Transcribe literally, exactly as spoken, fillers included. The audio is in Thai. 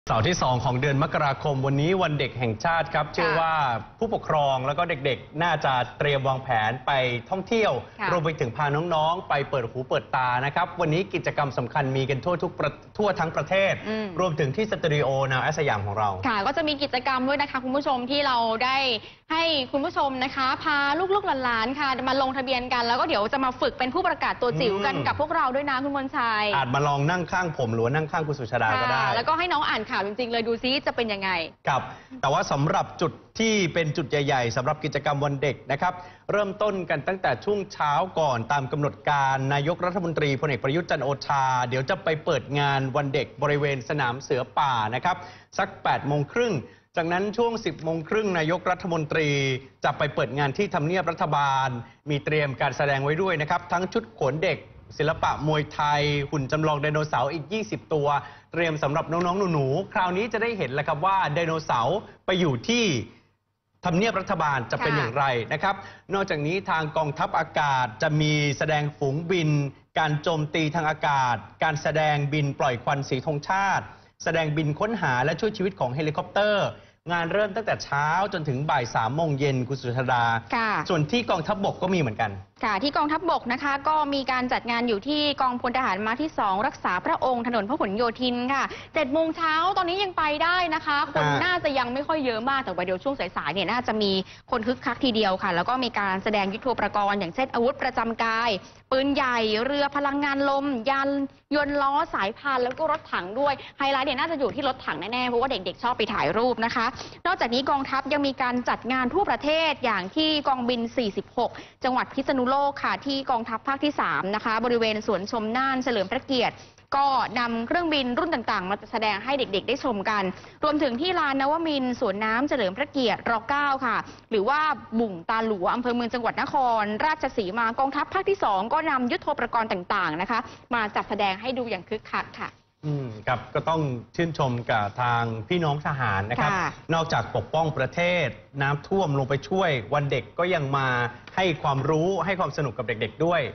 เสาร์ที่สองของเดือนมกราคมวันนี้วันเด็กแห่งชาติครับเชื่อว่าผู้ปกครองแล้วก็เด็กๆน่าจะเตรียมวางแผนไปท่องเที่ยวรวมไปถึงพาน้องๆไปเปิดหูเปิดตานะครับวันนี้กิจกรรมสำคัญมีกันทั่วทุกทั่วทั้งประเทศรวมถึงที่สตูดิโอนาวแอสยามของเราค่ะก็จะมีกิจกรรมด้วยนะคะคุณผู้ชมที่เราได้ให้คุณผู้ชมนะคะพาลูกๆหลานๆค่ะมาลงทะเบียนกันแล้วก็เดี๋ยวจะมาฝึกเป็นผู้ประกาศตัวจิ๋วกันกับพวกเราด้วยนะคุณมนชัยอาจมาลองนั่งข้างผมหรือนั่งข้างคุณสุชาดาก็ได้แล้วก็ให้น้องอ่านข่าวจริงๆเลยดูซิจะเป็นยังไงครับแต่ว่าสำหรับจุดที่เป็นจุดใหญ่ๆสำหรับกิจกรรมวันเด็กนะครับเริ่มต้นกันตั้งแต่ช่วงเช้าก่อนตามกำหนดการนายกรัฐมนตรีพลเอกประยุทธ์จันทร์โอชาเดี๋ยวจะไปเปิดงานวันเด็กบริเวณสนามเสือป่านะครับสักแปดโมงครึ่งจากนั้นช่วงสิบโมงครึ่งนายกรัฐมนตรีจะไปเปิดงานที่ทำเนียบรัฐบาลมีเตรียมการแสดงไว้ด้วยนะครับทั้งชุดโขนเด็กศิลปะมวยไทยหุ่นจำลองไดโนเสาร์อีกยี่สิบตัวเตรียมสำหรับน้องๆหนูๆคราวนี้จะได้เห็นแล้วครับว่าไดโนเสาร์ไปอยู่ที่ทำเนียบรัฐบาลจะเป็นอย่างไรนะครับนอกจากนี้ทางกองทัพอากาศจะมีแสดงฝูงบินการโจมตีทางอากาศการแสดงบินปล่อยควันสีธงชาติแสดงบินค้นหาและช่วยชีวิตของเฮลิคอปเตอร์งานเริ่มตั้งแต่เช้าจนถึงบ่ายสามโมงเย็นคุณสุชาดาส่วนที่กองทัพบกก็มีเหมือนกันค่ะที่กองทัพบกนะคะก็มีการจัดงานอยู่ที่กองพลทหารม้าที่สองรักษาพระองค์ถนนพหลโยธินค่ะเจ็ดโมงเช้าตอนนี้ยังไปได้นะคะคนน่าจะยังไม่ค่อยเยอะมากแต่ว่าเดี๋ยวช่วงสายๆเนี่ยน่าจะมีคนคึกคักทีเดียวค่ะแล้วก็มีการแสดงยุทโธปกรณ์อย่างเช่นอาวุธประจำกายปืนใหญ่เรือพลังงานลมยานยนต์ล้อสายพานแล้วก็รถถังด้วยไฮไลท์เนี่ยน่าจะอยู่ที่รถถังแน่ๆเพราะว่าเด็กๆชอบไปถ่ายรูปนะคะนอกจากนี้กองทัพยังมีการจัดงานทั่วประเทศอย่างที่กองบินสี่สิบหกจังหวัดพิษณุโลกค่ะที่กองทัพภาคที่สามนะคะบริเวณสวนชมน่านเฉลิมพระเกียรติก็นำเครื่องบินรุ่นต่างๆมาแสดงให้เด็กๆได้ชมกันรวมถึงที่ลานนวมินทร์สวนน้ำเฉลิมพระเกียรติรเก้าค่ะหรือว่าบุ่งตาหลัวอำเภอเมืองจังหวัดนครราชสีมากองทัพภาคที่สองก็นำยุทโธปกรณ์ต่างๆนะคะมาจัดแสดงให้ดูอย่างคึกคักค่ะอืมครับก็ต้องชื่นชมกับทางพี่น้องทหารนะครับนอกจากปกป้องประเทศน้ำท่วมลงไปช่วยวันเด็กก็ยังมาให้ความรู้ให้ความสนุกกับเด็กๆด้วย